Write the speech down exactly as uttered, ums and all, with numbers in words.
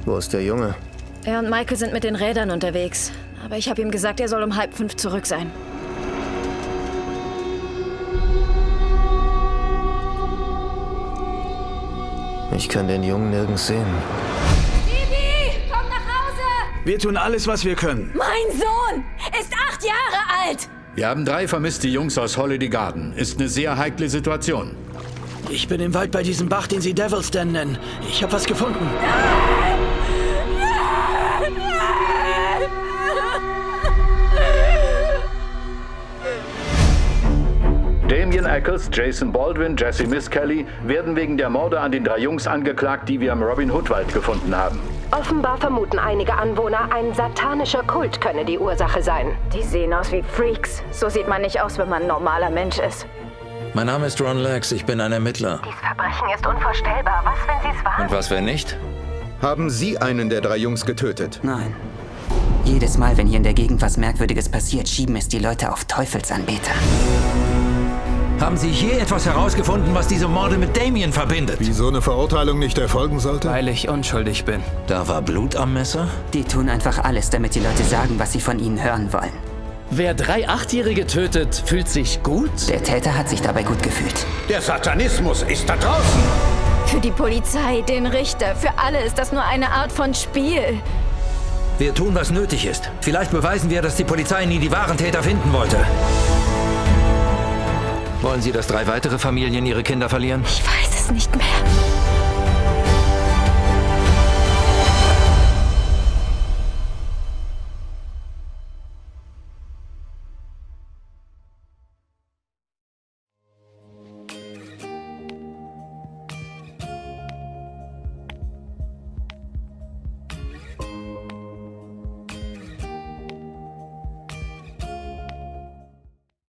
Wo ist der Junge? Er und Michael sind mit den Rädern unterwegs. Aber ich habe ihm gesagt, er soll um halb fünf zurück sein. Ich kann den Jungen nirgends sehen. Bibi, komm nach Hause! Wir tun alles, was wir können. Mein Sohn ist acht Jahre alt! Wir haben drei vermisste Jungs aus Holiday Garden. Ist eine sehr heikle Situation. Ich bin im Wald bei diesem Bach, den sie Devil's Den nennen. Ich habe was gefunden. Damien Eccles, Jason Baldwin, Jesse Misskelley werden wegen der Morde an den drei Jungs angeklagt, die wir im Robin Hood Wald gefunden haben. Offenbar vermuten einige Anwohner, ein satanischer Kult könne die Ursache sein. Die sehen aus wie Freaks. So sieht man nicht aus, wenn man ein normaler Mensch ist. Mein Name ist Ron Lax, ich bin ein Ermittler. Dieses Verbrechen ist unvorstellbar. Was, wenn sie es waren? Und was, wenn nicht? Haben Sie einen der drei Jungs getötet? Nein. Jedes Mal, wenn hier in der Gegend was Merkwürdiges passiert, schieben es die Leute auf Teufelsanbeter. Haben Sie je etwas herausgefunden, was diese Morde mit Damien verbindet? Wie so eine Verurteilung nicht erfolgen sollte? Weil ich unschuldig bin. Da war Blut am Messer? Die tun einfach alles, damit die Leute sagen, was sie von ihnen hören wollen. Wer drei Achtjährige tötet, fühlt sich gut? Der Täter hat sich dabei gut gefühlt. Der Satanismus ist da draußen! Für die Polizei, den Richter, für alle ist das nur eine Art von Spiel. Wir tun, was nötig ist. Vielleicht beweisen wir, dass die Polizei nie die wahren Täter finden wollte. Wollen Sie, dass drei weitere Familien ihre Kinder verlieren? Ich weiß es nicht mehr.